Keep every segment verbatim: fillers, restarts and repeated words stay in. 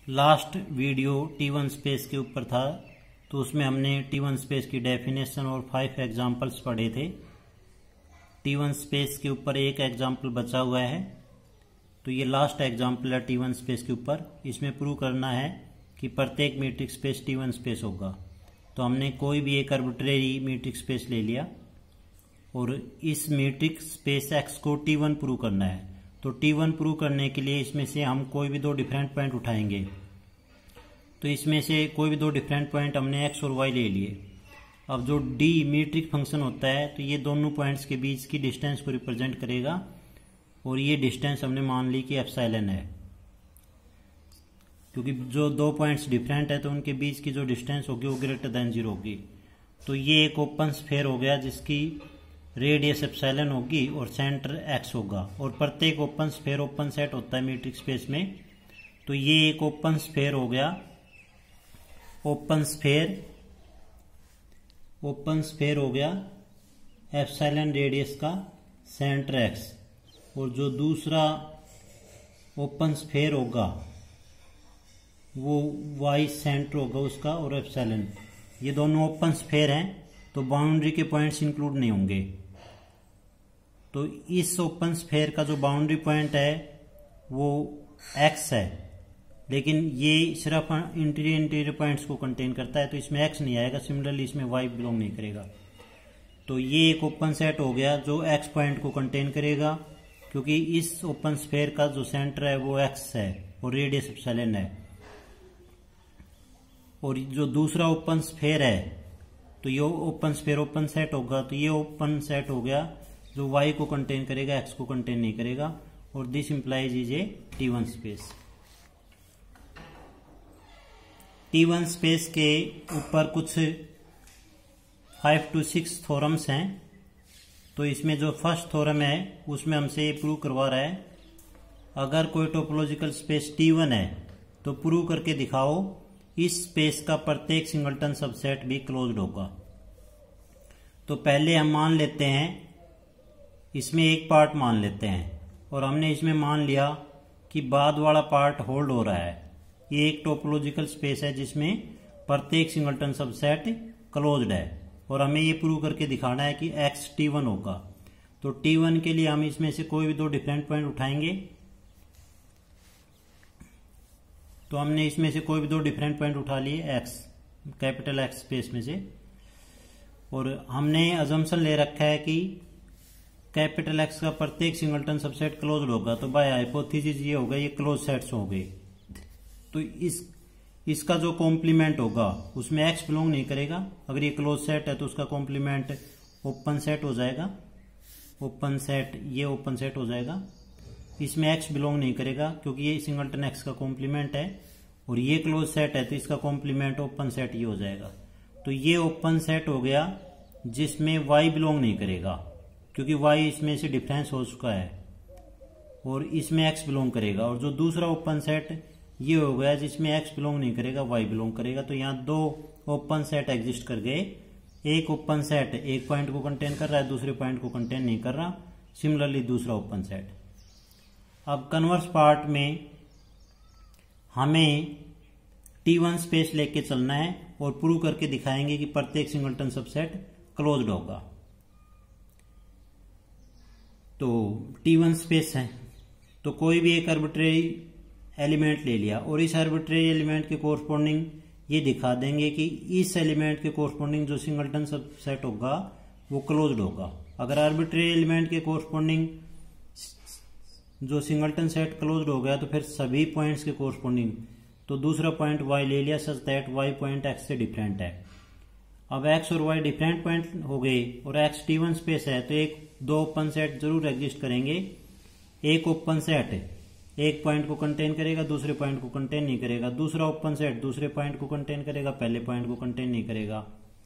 Last video T one space के ऊपर था, तो उसमें हमने टी वन स्पेस की डेफिनेशन और फाइव एग्जांपल्स पढ़े थे। टी वन स्पेस के ऊपर एक एग्जांपल बचा हुआ है, तो ये लास्ट एग्जांपल है टी वन स्पेस के ऊपर। इसमें प्रूव करना है कि प्रत्येक metric space T one space होगा। तो हमने कोई भी एक आर्बिट्रेरी मीट्रिक स्पेस ले लिया और इस मीट्रिक स्पेस एक्स को टी वन प्रूव करना है। तो टी वन प्रूव करने के लिए इसमें से हम कोई भी दो डिफरेंट पॉइंट उठाएंगे। तो इसमें से कोई भी दो डिफरेंट पॉइंट हमने एक्स और वाई ले लिए। अब जो डी मीट्रिक फंक्शन होता है, तो ये दोनों पॉइंट्स के बीच की डिस्टेंस को रिप्रेजेंट करेगा और ये डिस्टेंस हमने मान ली कि एप्सिलॉन है, क्योंकि जो दो पॉइंट्स डिफरेंट है तो उनके बीच की जो डिस्टेंस होगी वो ग्रेटर देन जीरो होगी। तो ये एक ओपन स्फीयर हो गया जिसकी रेडियस एप्सिलॉन होगी और सेंटर एक्स होगा। और प्रत्येक ओपन स्फीयर ओपन सेट होता है मीट्रिक स्पेस में। तो ये एक ओपन स्फीयर हो गया, ओपन स्फीयर ओपन स्फीयर हो गया एप्सिलॉन रेडियस का सेंटर एक्स। और जो दूसरा ओपन स्फीयर होगा वो वाई सेंटर होगा उसका और एप्सिलॉन। ये दोनों ओपन स्फीयर हैं तो बाउंड्री के पॉइंट्स इंक्लूड नहीं होंगे। तो इस ओपन स्फीयर का जो बाउंड्री पॉइंट है वो एक्स है, लेकिन ये सिर्फ इंटीरियर इंटीरियर पॉइंट्स को कंटेन करता है, तो इसमें एक्स नहीं आएगा। सिमिलरली इसमें वाई बिलोंग नहीं करेगा। तो ये एक ओपन सेट हो गया जो एक्स पॉइंट को कंटेन करेगा, क्योंकि इस ओपन स्फीयर का जो सेंटर है वो एक्स है और रेडियस एप्सिलॉन है। और जो दूसरा ओपन स्फीयर है, तो ये ओपन स्फीयर ओपन सेट होगा। तो ये ओपन सेट हो गया जो वाई को कंटेन करेगा, एक्स को कंटेन नहीं करेगा। और this implies is a T one space. T one space के ऊपर कुछ फाइव टू सिक्स थ्योरम्स हैं। तो इसमें जो फर्स्ट थ्योरम है उसमें हमसे प्रूव करवा रहा है, अगर कोई टोपोलॉजिकल स्पेस टी वन है तो प्रूव करके दिखाओ इस स्पेस का प्रत्येक सिंगलटन सबसेट भी क्लोज्ड होगा। तो पहले हम मान लेते हैं, इसमें एक पार्ट मान लेते हैं और हमने इसमें मान लिया कि बाद वाला पार्ट होल्ड हो रहा है। ये एक टोपोलॉजिकल स्पेस है जिसमें प्रत्येक सिंगलटन सबसेट क्लोज्ड है और हमें ये प्रूव करके दिखाना है कि एक्स टी वन होगा। तो टी वन के लिए हम इसमें से कोई भी दो डिफरेंट पॉइंट उठाएंगे। तो हमने इसमें से कोई भी दो डिफरेंट पॉइंट उठा लिए एक्स, कैपिटल एक्स स्पेस में से। और हमने अजम्पशन ले रखा है कि कैपिटल एक्स का प्रत्येक सिंगलटन सबसेट क्लोज्ड होगा। तो बाय हाइपोथेसिस ये होगा ये क्लोज सेट्स हो गए। तो इस इसका जो कॉम्प्लीमेंट होगा उसमें एक्स बिलोंग नहीं करेगा। अगर ये क्लोज सेट है तो उसका कॉम्प्लीमेंट ओपन सेट हो जाएगा। ओपन सेट ये ओपन सेट हो जाएगा। इसमें एक्स बिलोंग नहीं करेगा क्योंकि ये सिंगलटन एक्स का कॉम्प्लीमेंट है। और ये क्लोज सेट है तो इसका कॉम्प्लीमेंट ओपन सेट ये हो जाएगा। तो ये ओपन सेट हो गया जिसमें वाई बिलोंग नहीं करेगा, क्योंकि वाई इसमें से डिफरेंस हो चुका है। और इसमें एक्स बिलोंग करेगा। और जो दूसरा ओपन सेट ये हो गया जिसमें एक्स बिलोंग नहीं करेगा, वाई बिलोंग करेगा। तो यहाँ दो ओपन सेट एग्जिस्ट कर गए। एक ओपन सेट एक पॉइंट को कंटेन कर रहा है, दूसरे पॉइंट को कंटेन नहीं कर रहा। सिमिलरली दूसरा ओपन सेट। अब कन्वर्स पार्ट में हमें टी वन स्पेस लेके चलना है और प्रूव करके दिखाएंगे कि प्रत्येक सिंगलटन सबसेट क्लोज्ड होगा। तो टी वन स्पेस है तो कोई भी एक आर्बिट्रेरी एलिमेंट ले लिया और इस आर्बिट्रेरी एलिमेंट के कोरस्पोंडिंग ये दिखा देंगे कि इस एलिमेंट के कोरस्पोंडिंग जो सिंगलटन सबसेट होगा वो क्लोज्ड होगा। अगर आर्बिट्रेरी एलिमेंट के कोरस्पोंडिंग जो सिंगलटन सेट क्लोज्ड हो गया तो फिर सभी पॉइंट्स के कोरस्पोंडिंग, तो दूसरा पॉइंट वाई ले लिया such that Y point X से डिफरेंट है। अब एक्स और वाई डिफरेंट पॉइंट हो गए और एक्स टी वन स्पेस है तो एक दो ओपन सेट जरूर एग्जिस्ट करेंगे। एक ओपन सेट एक पॉइंट को कंटेन करेगा, दूसरे पॉइंट को कंटेन नहीं करेगा। दूसरा ओपन सेट दूसरे पॉइंट को कंटेन करेगा, पहले पॉइंट को कंटेन नहीं करेगा।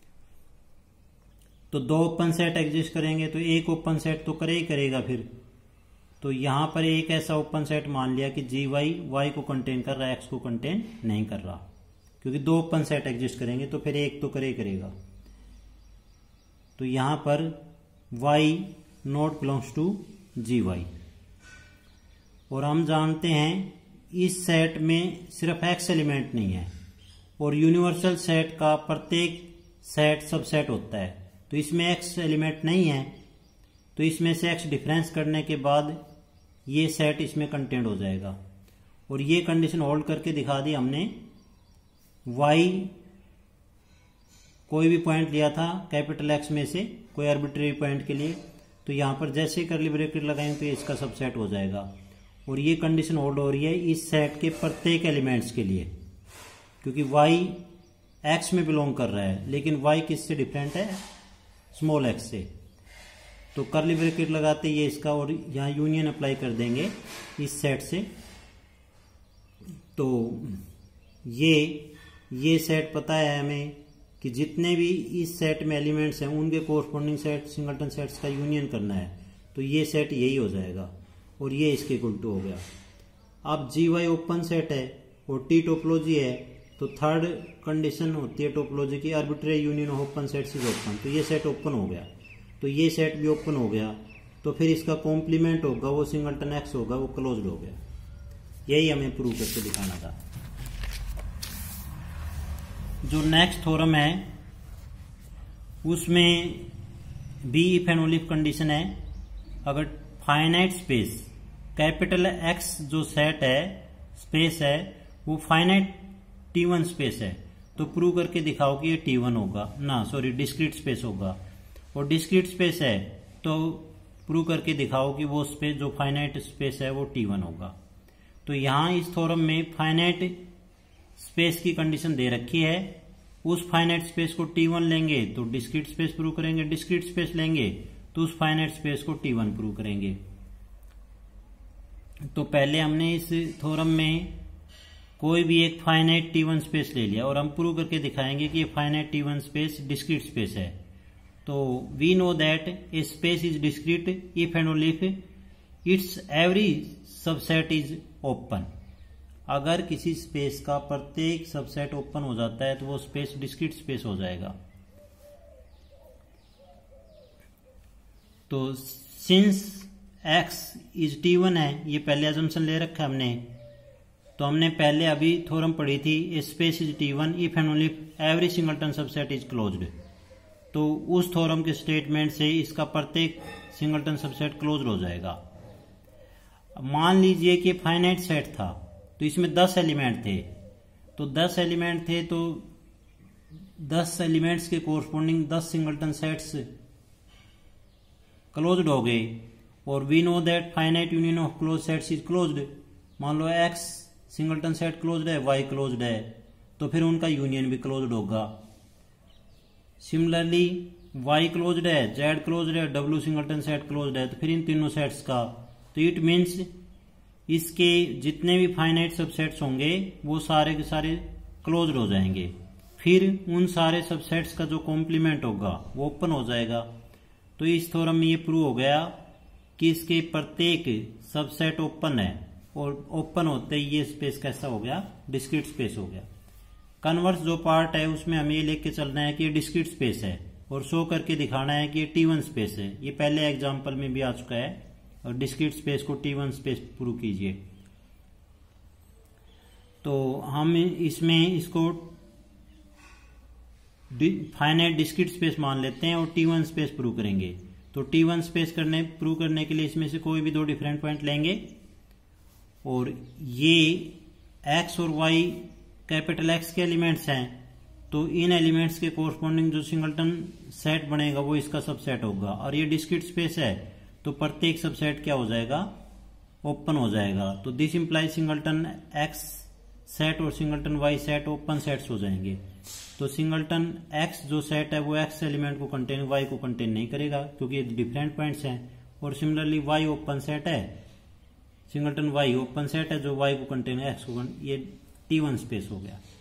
तो दो ओपन सेट एग्जिस्ट करेंगे तो एक ओपन सेट तो करे ही करेगा फिर। तो यहां पर एक ऐसा ओपन सेट मान लिया कि जी वाई वाई को कंटेन कर रहा है, एक्स को कंटेन नहीं कर रहा, क्योंकि दो ओपन सेट एग्जिस्ट करेंगे तो फिर एक तो करे करेगा। तो यहां पर Y not belongs to G Y. और हम जानते हैं इस सेट में सिर्फ एक्स एलिमेंट नहीं है और यूनिवर्सल सेट का प्रत्येक सेट सबसेट होता है, तो इसमें एक्स एलिमेंट नहीं है, तो इसमें से एक्स डिफरेंस करने के बाद ये सेट इसमें कंटेंट हो जाएगा। और ये कंडीशन होल्ड करके दिखा दी हमने। वाई कोई भी पॉइंट लिया था कैपिटल एक्स में से कोई आर्बिट्रेरी पॉइंट के लिए, तो यहां पर जैसे कर्ली ब्रैकेट लगाएंगे तो ये इसका सबसेट हो जाएगा। और ये कंडीशन होल्ड हो रही है इस सेट के प्रत्येक एलिमेंट्स के लिए, क्योंकि वाई एक्स में बिलोंग कर रहा है, लेकिन वाई किससे डिफरेंट है, स्मॉल एक्स से। तो कर्ली ब्रैकेट लगाते ये इसका और यहाँ यूनियन अप्लाई कर देंगे इस सेट से। तो ये ये सेट पता है हमें कि जितने भी इस सेट में एलिमेंट्स हैं उनके कोरस्पॉन्डिंग सेट सिंगलटन सेट्स का यूनियन करना है, तो ये सेट यही हो जाएगा और ये इसके इक्वल टू हो गया। अब जी वाई ओपन सेट है और टी टोपोलॉजी है, तो थर्ड कंडीशन होती है टोपोलॉजी की arbitrary union of open sets is open, तो ये सेट ओपन हो गया, तो ये सेट भी ओपन हो गया, तो फिर इसका कॉम्प्लीमेंट होगा वो सिंगलटन एक्स होगा, वो क्लोज्ड हो गया। यही हमें प्रूव करके दिखाना था। जो नेक्स्ट थ्योरम है उसमें बी if and only if condition है। अगर फाइनाइट स्पेस कैपिटल एक्स जो सेट है स्पेस है वो फाइनाइट टी वन स्पेस है, तो प्रूव करके दिखाओ कि ये टी वन होगा ना, सॉरी डिस्क्रीट स्पेस होगा। और डिस्क्रीट स्पेस है तो प्रूव करके दिखाओ कि वो स्पेस जो फाइनाइट स्पेस है वो टी वन होगा। तो यहां इस थ्योरम में फाइनाइट स्पेस की कंडीशन दे रखी है, उस फाइनाइट स्पेस को टी वन लेंगे तो डिस्क्रीट स्पेस प्रूव करेंगे, डिस्क्रीट स्पेस लेंगे तो उस फाइनाइट स्पेस को टी वन प्रूव करेंगे। तो पहले हमने इस थ्योरम में कोई भी एक फाइनाइट टी वन स्पेस ले लिया और हम प्रूव करके दिखाएंगे कि ये finite T one space discrete space है। तो we know that a space is discrete if and only if its every subset is open. अगर किसी स्पेस का प्रत्येक सबसेट ओपन हो जाता है तो वो स्पेस डिस्क्रीट स्पेस हो जाएगा। तो since X is T one है, ये पहले अजम्पशन ले रखा है हमने, तो हमने पहले अभी थ्योरम पढ़ी थी a space is T one if and only if every singleton subset is closed. तो उस थ्योरम के स्टेटमेंट से इसका प्रत्येक सिंगलटन सबसेट क्लोज हो जाएगा। मान लीजिए कि फाइनाइट सेट था तो इसमें दस एलिमेंट थे, तो दस एलिमेंट थे तो दस एलिमेंट्स के कोरस्पॉन्डिंग दस सिंगलटन सेट्स क्लोज्ड हो गए। और we know that finite union of close sets is closed. मान लो एक्स सिंगलटन सेट क्लोज्ड है, वाई क्लोज्ड है, तो फिर उनका यूनियन भी क्लोज्ड होगा। सिमिलरली वाई क्लोज्ड है, जेड क्लोज्ड है, डब्ल्यू सिंगलटन सेट क्लोज्ड है, तो फिर इन तीनों सेट्स का, तो इट मीन्स इसके जितने भी फाइनाइट सबसेट्स होंगे वो सारे के सारे क्लोज्ड हो जाएंगे। फिर उन सारे सबसेट्स का जो कॉम्प्लीमेंट होगा वो ओपन हो जाएगा। तो इस थ्योरम में ये प्रूव हो गया कि इसके प्रत्येक सबसेट ओपन है और ओपन होते ही ये स्पेस कैसा हो गया, डिस्क्रीट स्पेस हो गया। कन्वर्स जो पार्ट है उसमें हमें ये लेके के चलना है कि ये डिस्क्रीट स्पेस है और शो करके दिखाना है कि ये टी वन स्पेस है। ये पहले एग्जाम्पल में भी आ चुका है। और डिस्क्रीट स्पेस को टी वन स्पेस प्रूव कीजिए। तो हम इसमें इसको फाइनाइट डिस्क्रीट स्पेस मान लेते हैं और टी वन स्पेस प्रूव करेंगे। तो टी वन स्पेस करने प्रूव करने के लिए इसमें से कोई भी दो डिफरेंट पॉइंट लेंगे और ये एक्स और वाई कैपिटल एक्स के एलिमेंट्स हैं, तो इन एलिमेंट्स के कोरस्पॉन्डिंग जो सिंगलटन सेट बनेगा वो इसका सबसेट होगा। और ये डिस्क्रीट स्पेस है तो प्रत्येक सबसेट क्या हो जाएगा, ओपन हो जाएगा। तो this implies singleton X set और singleton Y set open sets हो जाएंगे। तो सिंगलटन एक्स जो सेट है वो एक्स एलिमेंट को कंटेन वाई को कंटेन नहीं करेगा क्योंकि ये डिफरेंट पॉइंट्स हैं। और सिमिलरली वाई ओपन सेट है, सिंगलटन वाई ओपन सेट है जो वाई को कंटेन एक्स को, ये टी वन स्पेस हो गया।